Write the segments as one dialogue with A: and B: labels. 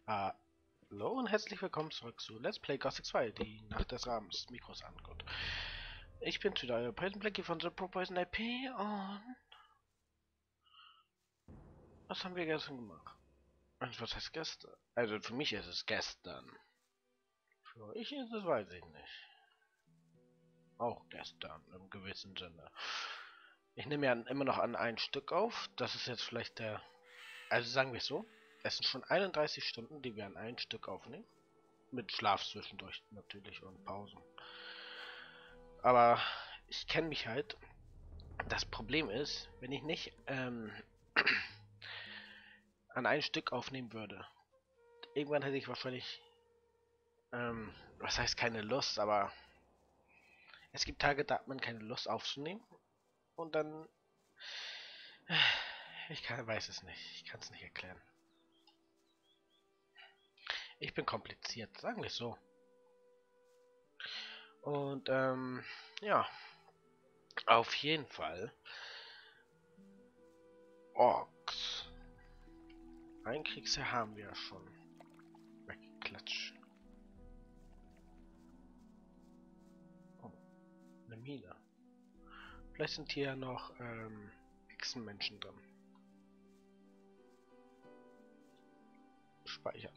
A: Hallo und herzlich willkommen zurück zu Let's Play Gothic 2, die Nacht des Rahmens Mikros an. Gut. Ich bin wieder euer Poison Blackie von The Pro Poison IP und was haben wir gestern gemacht? Also was heißt gestern? Also für mich ist es gestern. Für euch ist es, weiß ich nicht. Auch gestern im gewissen Sinne. Ich nehme ja immer noch an ein Stück auf. Das ist jetzt vielleicht der... Also sagen wir es so. Es sind schon 31 Stunden, die wir an ein Stück aufnehmen. Mit Schlaf zwischendurch natürlich und Pausen. Aber ich kenne mich halt. Das Problem ist, wenn ich nicht an ein Stück aufnehmen würde, irgendwann hätte ich wahrscheinlich, was heißt keine Lust, aber es gibt Tage, da hat man keine Lust aufzunehmen und dann, weiß es nicht, ich kann es nicht erklären. Ich bin kompliziert, sagen wir es so. Und ja, auf jeden Fall. Orks. Ein Kriegsherr haben wir schon. Weggeklatscht. Oh, eine Mine. Vielleicht sind hier noch Hexenmenschen drin. Speichern.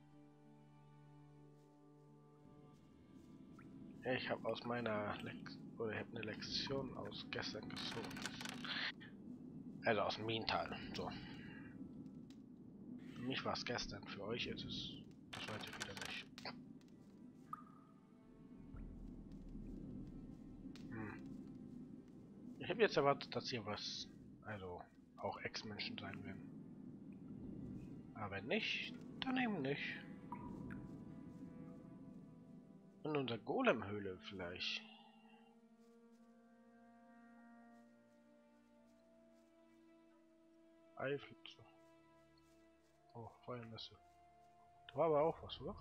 A: Ich habe aus meiner ich habe eine Lektion aus gestern gezogen. Also aus dem Minental. So. Für mich war es gestern, für euch ist es das heute wieder nicht. Ich habe jetzt erwartet, dass hier was, also auch Ex-Menschen sein werden. Aber wenn nicht, dann eben nicht. In unserer Golem-Höhle vielleicht. Eiflitze. Oh, Feuernässe. Da war aber auch was, oder?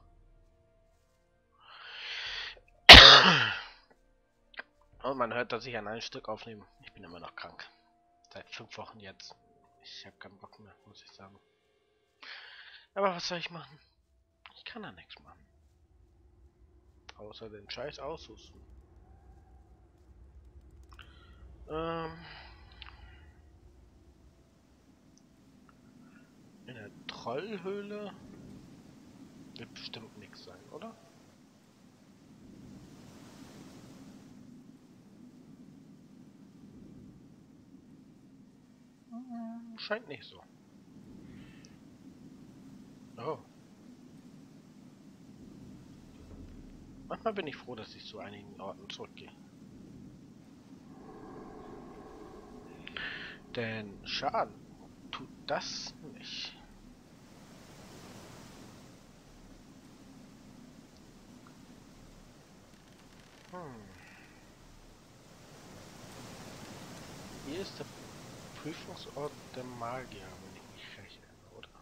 A: Und man hört, dass ich an ein Stück aufnehme. Ich bin immer noch krank. Seit 5 Wochen jetzt. Ich habe keinen Bock mehr, muss ich sagen. Aber was soll ich machen? Ich kann da nichts machen. Außer den Scheiß aushusten. In der Trollhöhle wird bestimmt nichts sein, oder? Scheint nicht so. Oh. Manchmal bin ich froh, dass ich zu einigen Orten zurückgehe. Denn Schaden tut das nicht. Hier ist der Prüfungsort der Magier, wenn ich mich recht erinnere, oder?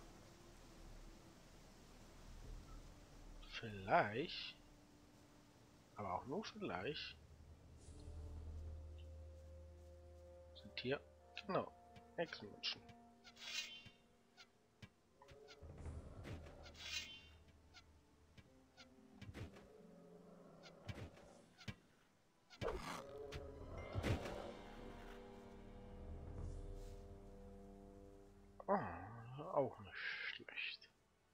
A: Vielleicht, aber auch nur vielleicht, sind hier, genau, Hexenmenschen. Oh, auch nicht schlecht.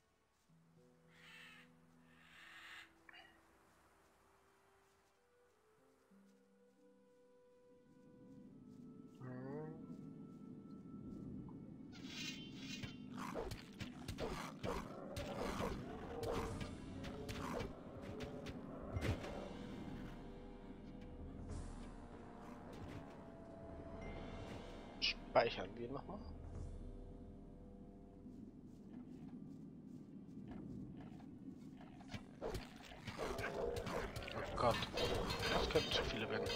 A: Speichern wir nochmal. Oh Gott, das könnten zu viele werden.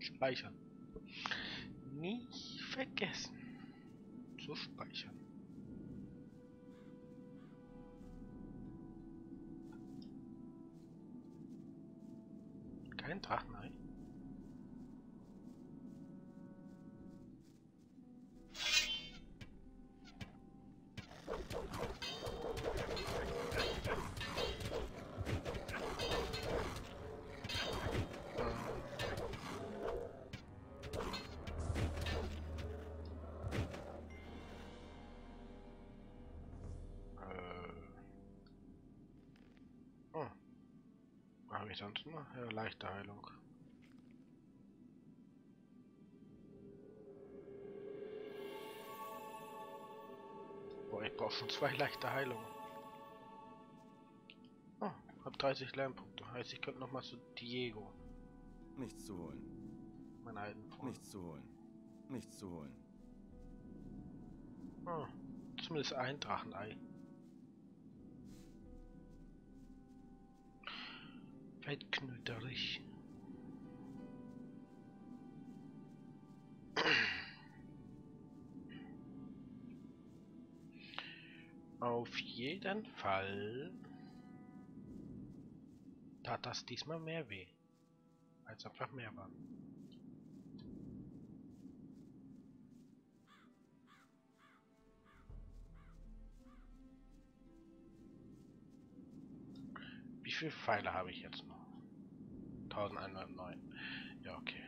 A: Speichern. Nicht vergessen zu speichern. Kein Drachenei. Oh. Habe ich sonst noch? Ja, leichte Heilung. Boah, ich brauche schon 2 leichte Heilungen. Oh, hab 30 Lernpunkte. Heißt, ich könnte noch mal zu Diego.
B: Nichts zu holen.
A: Meinen alten Freund.
B: Nichts zu holen. Nichts zu holen.
A: Oh, zumindest ein Drachenei. Fettknöterich. Auf jeden Fall tat das diesmal mehr weh, als einfach mehr war. Wie viele Pfeile habe ich jetzt noch? 1109. Ja, okay.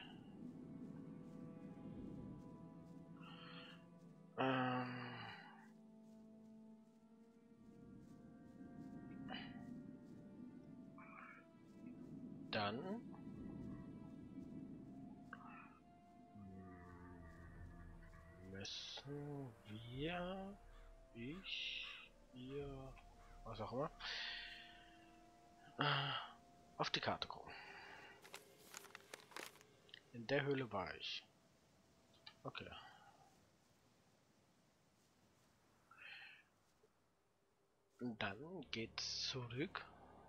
A: Dann müssen wir, ihr, was auch immer, auf die Karte gucken. In der Höhle war ich. Okay. Und dann geht's zurück.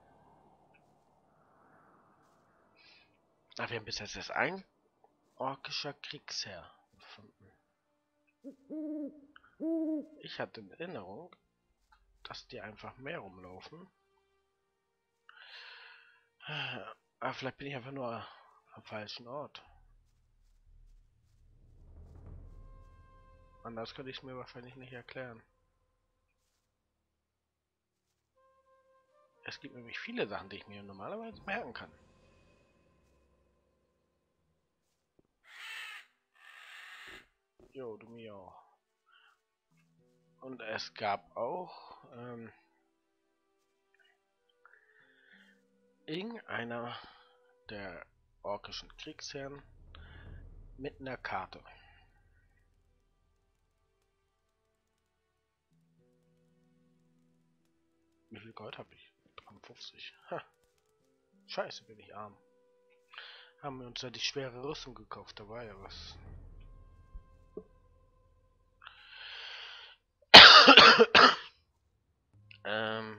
A: Wir haben bis jetzt erst ein orkischer Kriegsherr gefunden. Ich hatte in Erinnerung, dass die einfach mehr rumlaufen. Aber vielleicht bin ich einfach nur am falschen Ort. Anders könnte ich es mir wahrscheinlich nicht erklären. Es gibt nämlich viele Sachen, die ich mir normalerweise merken kann. Jo, du mir auch. Und es gab auch irgendeiner der orkischen Kriegsherren mit einer Karte. Wie viel Gold habe ich? 53. Ha. Scheiße, bin ich arm. Haben wir uns ja die schwere Rüstung gekauft, da war ja was. ähm.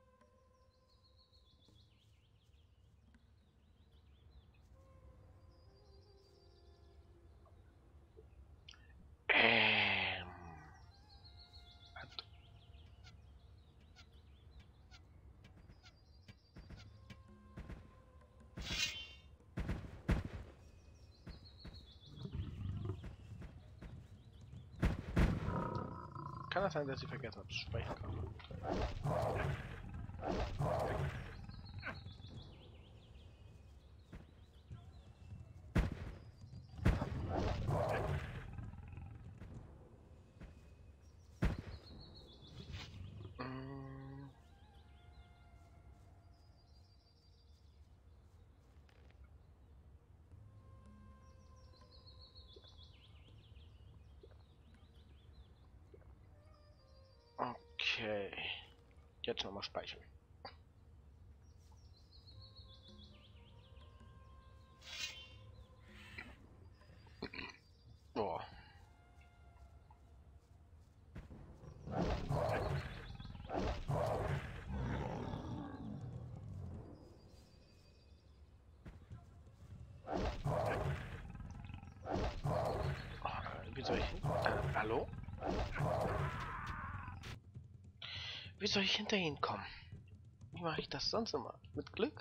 A: Kann das sein, dass ich vergessen habe zu sprechen kann? Okay. Jetzt nochmal speichern. Oh. Hallo? Wie soll ich hinter ihn kommen? Wie mache ich das sonst immer? Mit Glück?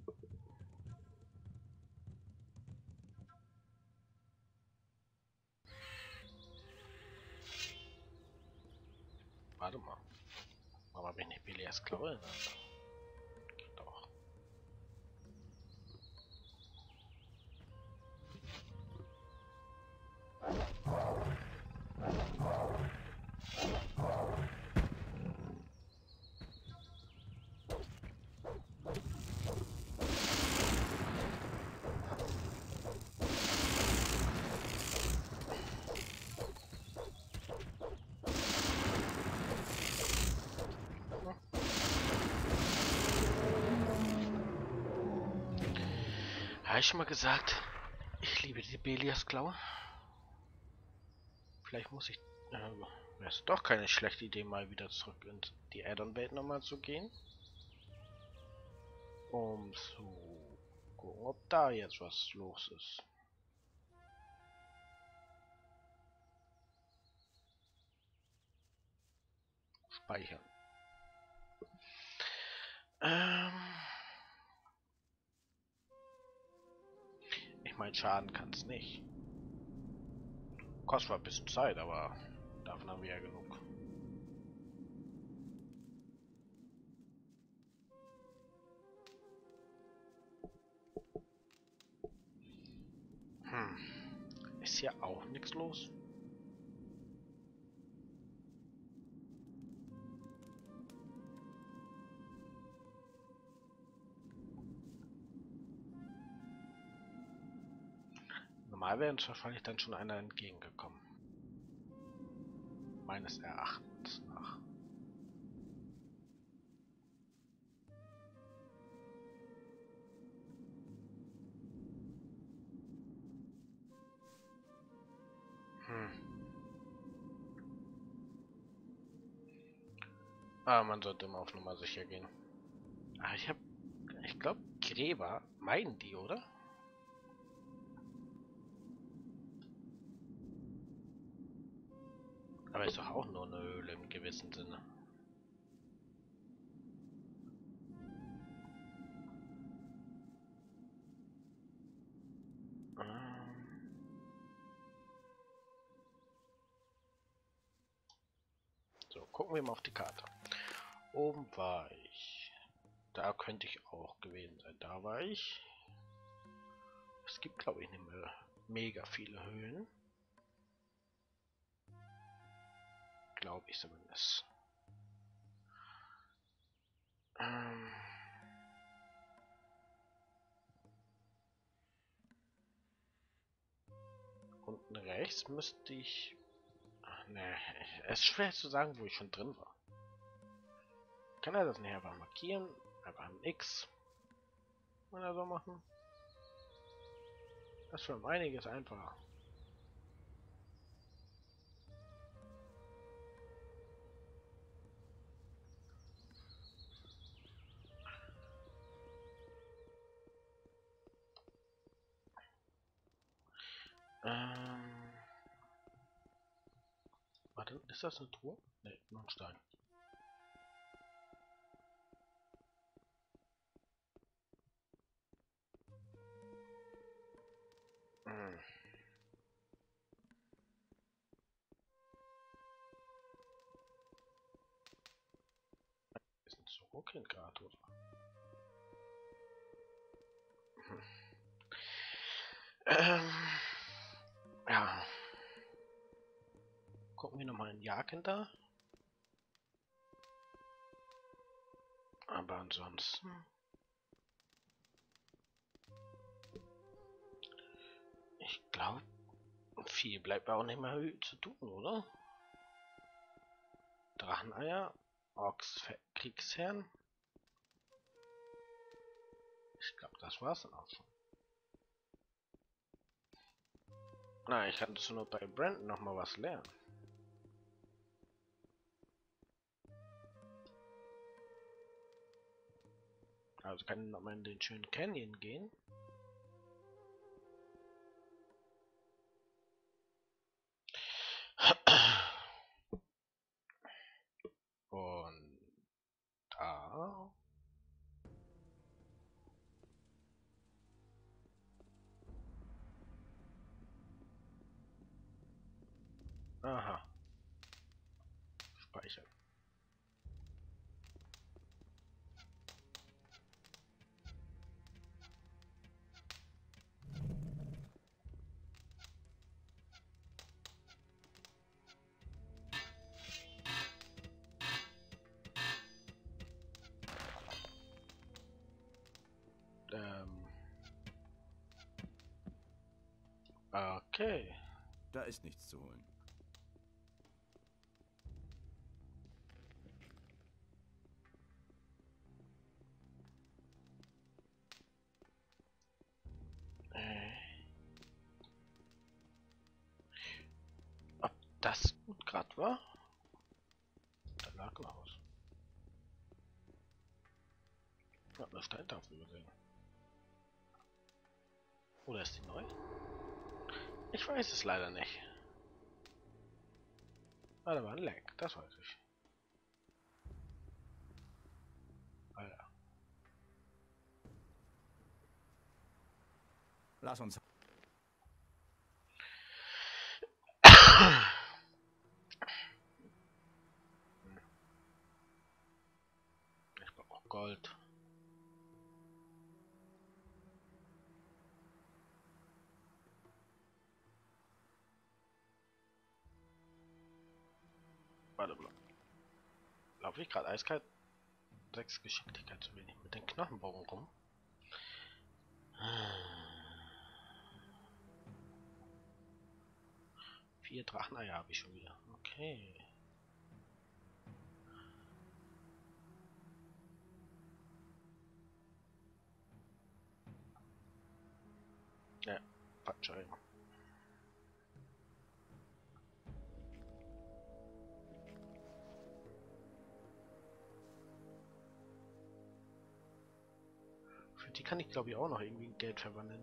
A: Warte mal. Aber bin ich Belias Klaue? Geht doch. Habe ich schon mal gesagt, ich liebe die Belias Klaue? Vielleicht muss ich... wäre es doch keine schlechte Idee, mal wieder zurück in die Addon-Welt nochmal zu gehen. Um zu gucken, ob da jetzt was los ist. Speichern. Ich meine, schaden kann es nicht. Kostet zwar ein bisschen Zeit, aber davon haben wir ja genug. Ist hier auch nichts los? Normal wäre uns wahrscheinlich dann schon einer entgegengekommen. Meines Erachtens nach. Aber man sollte immer auf Nummer sicher gehen. Ah, ich glaube, Gräber meiden die, oder? Aber ist doch auch nur eine Höhle im gewissen Sinne. So, gucken wir mal auf die Karte. Oben war ich. Da könnte ich auch gewesen sein. Da war ich. Es gibt, glaube ich, nicht mehr mega viele Höhlen. Glaube ich zumindest. Unten rechts müsste ich... Ach, ne, es ist schwer zu sagen, wo ich schon drin war. Kann er das nicht einfach markieren? Einfach ein X oder so machen? Das ist schon einiges einfacher. Warte, ist das eine Truhe? Ne, nur ein Stein. Ist ein Zurückkind gerade, oder? Ja. Gucken wir nochmal in Jaken da. Aber ansonsten... Ich glaube, viel bleibt auch nicht mehr zu tun, oder? Dracheneier, Orks Kriegsherrn. Ich glaube, das war's dann auch schon. Na, ich kann nur bei Brandon noch mal was lernen. Also kann ich noch mal in den schönen Canyon gehen. Aha. Speichern. Okay.
B: Da ist nichts zu holen.
A: Ob das gut gerade war? Da lag noch was. Ich hab eine Steintafel gesehen. Oder ist die neu? Ich weiß es leider nicht. Ah, da war ein Lag, das weiß ich. Alter.
B: Lass uns.
A: Ich brauche Gold. Warte mal. Laufe ich gerade eiskalt? 6 Geschicklichkeit zu wenig. Mit den Knochenbogen rum. 4 Dracheneier habe ich schon wieder. Okay. Ja, falscher Ring. Für die kann ich glaube ich auch noch irgendwie in Geld verwandeln.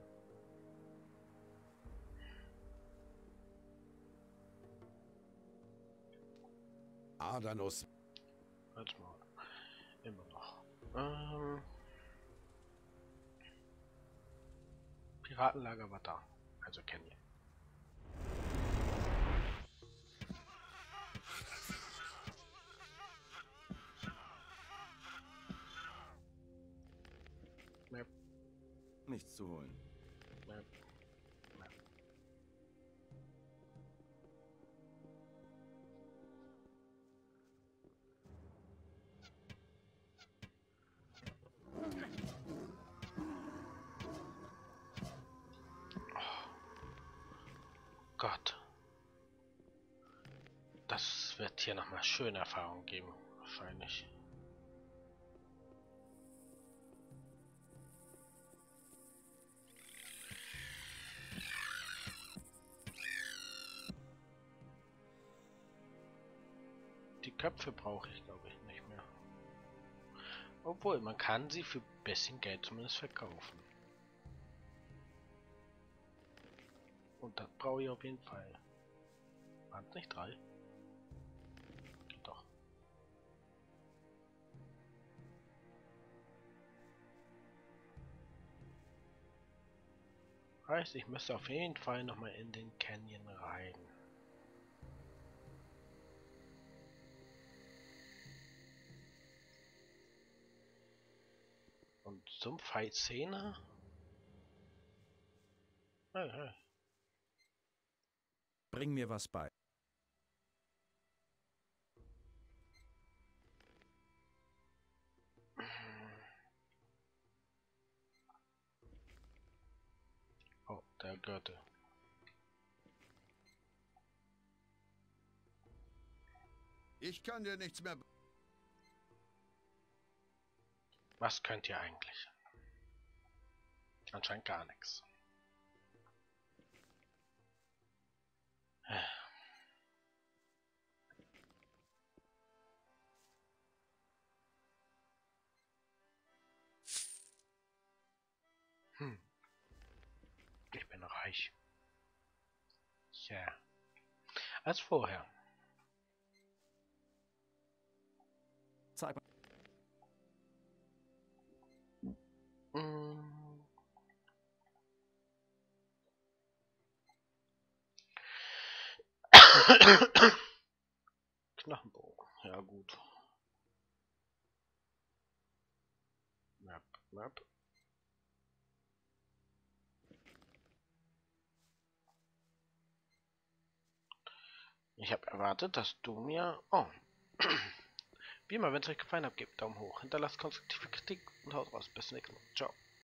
C: Adanus.
A: Warte mal. Immer noch. Piratenlager war da. Also Canyon. Map,
B: Nichts zu holen.
A: Map, Map. Gott. Das wird hier nochmal schöne Erfahrungen geben. Wahrscheinlich. Die Köpfe brauche ich glaube ich nicht mehr. Obwohl, man kann sie für ein bisschen Geld zumindest verkaufen. Und das brauche ich auf jeden Fall. Waren es nicht 3? Geht doch. Heißt, ich müsste auf jeden Fall nochmal in den Canyon rein. Und Sumpf-Szene? Hey, hey.
B: Bring mir was bei. Oh, der Gürtel.
C: Ich kann dir nichts mehr.
A: Was könnt ihr eigentlich? Anscheinend gar nichts. Hm. Ich bin reich. Ja. Als vorher.
B: Zeig mal.
A: Mm. Knochenbogen. Ja gut. Map. Ich habe erwartet, dass du mir... Oh. Wie immer, wenn es euch gefallen hat, gebt Daumen hoch, hinterlasst konstruktive Kritik und haut raus. Bis zum nächsten Mal. Ciao.